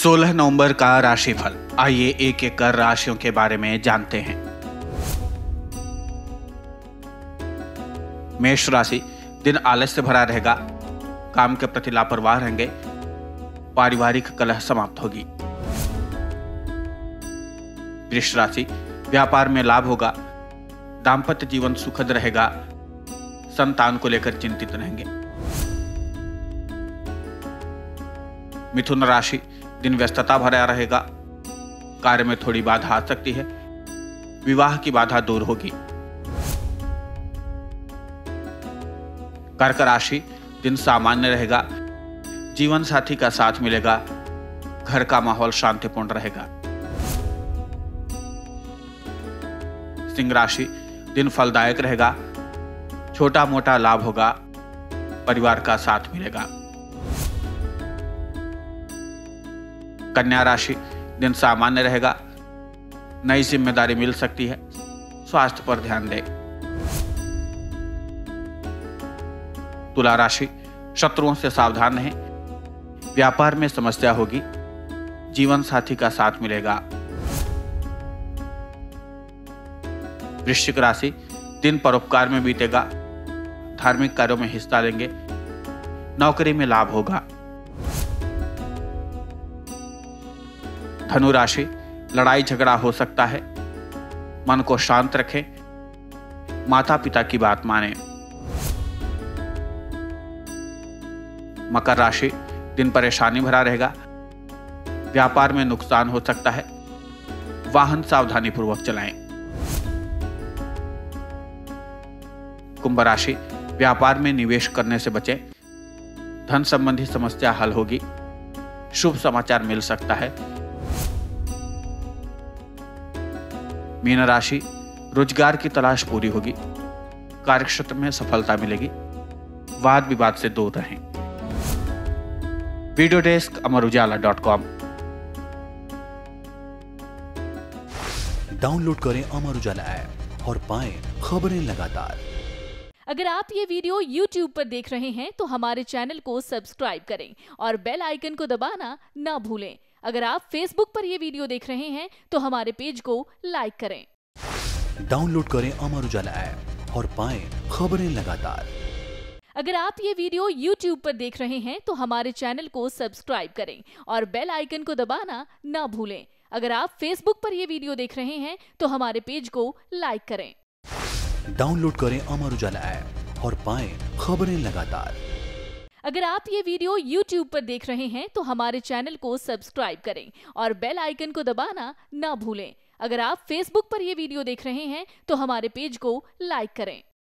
16 नवंबर का राशिफल। आइए एक एक कर राशियों के बारे में जानते हैं। मेष राशि, दिन आलस्य से भरा रहेगा, काम के प्रति लापरवाह रहेंगे, पारिवारिक कलह समाप्त होगी। वृष राशि, व्यापार में लाभ होगा, दाम्पत्य जीवन सुखद रहेगा, संतान को लेकर चिंतित रहेंगे। मिथुन राशि, दिन व्यस्तता भरा रहेगा, कार्य में थोड़ी बाधा आ सकती है, विवाह की बाधा दूर होगी। कर्क राशि, दिन सामान्य रहेगा, जीवन साथी का साथ मिलेगा, घर का माहौल शांतिपूर्ण रहेगा। सिंह राशि, दिन फलदायक रहेगा, छोटा मोटा लाभ होगा, परिवार का साथ मिलेगा। कन्या राशि, दिन सामान्य रहेगा, नई जिम्मेदारी मिल सकती है, स्वास्थ्य पर ध्यान दें। तुला राशि, शत्रुओं से सावधान रहें, व्यापार में समस्या होगी, जीवन साथी का साथ मिलेगा। वृश्चिक राशि, दिन परोपकार में बीतेगा, धार्मिक कार्यों में हिस्सा लेंगे, नौकरी में लाभ होगा। धनु राशि, लड़ाई झगड़ा हो सकता है, मन को शांत रखें, माता पिता की बात मानें। मकर राशि, दिन परेशानी भरा रहेगा, व्यापार में नुकसान हो सकता है, वाहन सावधानी पूर्वक चलाएं। कुंभ राशि, व्यापार में निवेश करने से बचें, धन संबंधी समस्या हल होगी, शुभ समाचार मिल सकता है। मीन राशि, रोजगार की तलाश पूरी होगी, कार्यक्षेत्र में सफलता मिलेगी, वाद विवाद से दूर रहें। Video desk amarujala.com। डाउनलोड करें अमर उजाला ऐप और पाएं खबरें लगातार। अगर आप ये वीडियो YouTube पर देख रहे हैं तो हमारे चैनल को सब्सक्राइब करें और बेल आइकन को दबाना ना भूलें। अगर आप Facebook पर ये वीडियो देख रहे हैं तो हमारे पेज को लाइक करें। डाउनलोड करें अमर उजाला ऐप और पाएं खबरें लगातार। अगर आप ये वीडियो YouTube पर देख रहे हैं तो हमारे चैनल को सब्सक्राइब करें और बेल आइकन को दबाना ना भूलें। अगर आप Facebook पर ये वीडियो देख रहे हैं तो हमारे पेज को लाइक करें। डाउनलोड करें अमर उजाला ऐप और पाएं खबरें लगातार। अगर आप ये वीडियो YouTube पर देख रहे हैं तो हमारे चैनल को सब्सक्राइब करें और बेल आइकन को दबाना ना भूलें। अगर आप Facebook पर ये वीडियो देख रहे हैं तो हमारे पेज को लाइक करें।